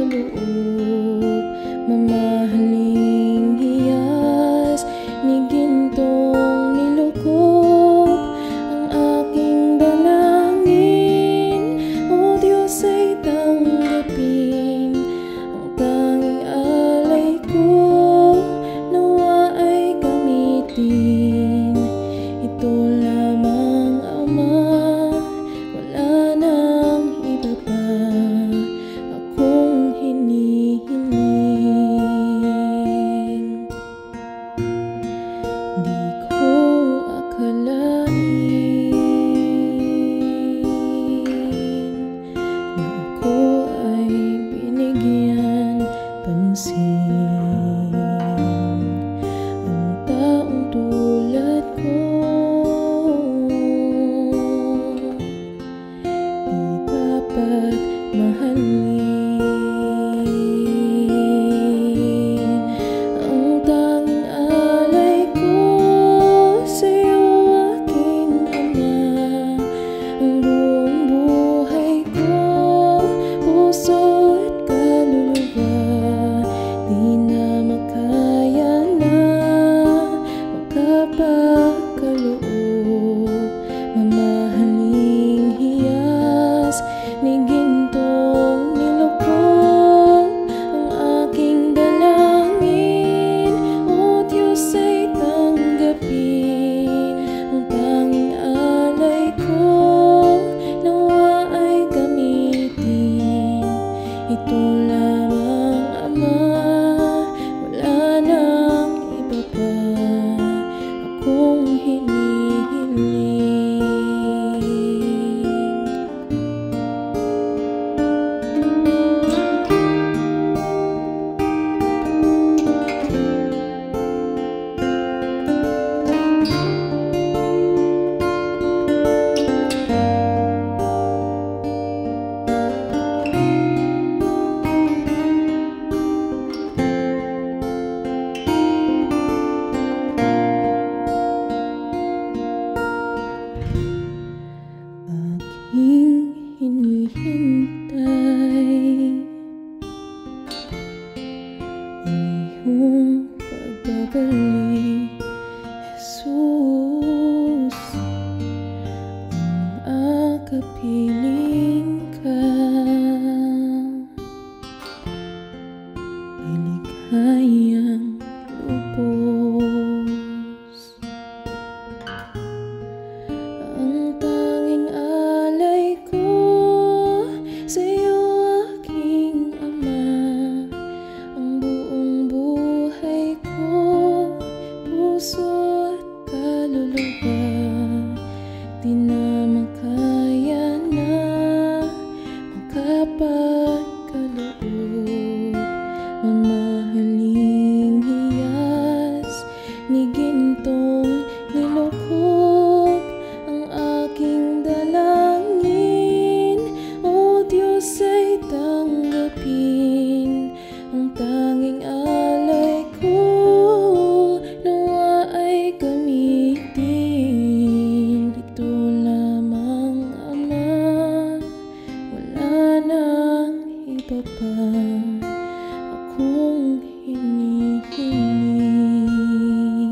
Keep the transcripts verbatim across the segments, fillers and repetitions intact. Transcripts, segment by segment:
kaloob, mamahaling hiyas ni gintong nilukop ang aking dalangin. O Diyos ay tanggapin ang tanging alay ko, nawa ay gamitin ito lamang, Ama. Wala nang iba pa akong hinihiling. Di ko akalain na ako ay binigyan pansin. Ang taong tulad ko dapat mahalin. Ang tanging alay ko sa'yo, aking Ama. Ang buong buhay ko, puso at kaluluwa, di na makaya na makapagkaloob, mamahaling hiyas ni gintong nilukop ang aking dalangin. O Diyos ay tanggapin ang tanging alay ko, nawa ay gamitin ito lamang, Ama. Wala nang iba pa akong hinihiling. Aking hinihintay ang iyong pagbabalik, Jesus. Ang akapiling ka ay lighayang lubos. Ang tanging alay ko sa'yo, aking Ama. Ang buong buhay ko, puso at kaluluwa, di na makaya na makapagkaloob, mamahaling hiyas ni gintong nilukop ang aking dalangin. O Diyos ay tanggapin ang tanging alay ko, nawa ay gamitin ito lamang, Ama. Wala nang iba pa akong hinihiling.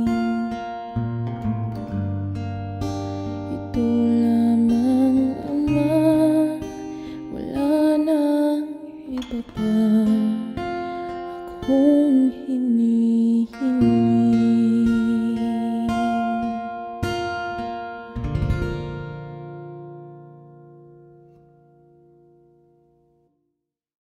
Ito lamang, Ama. Wala nang iba pa akong hinihiling.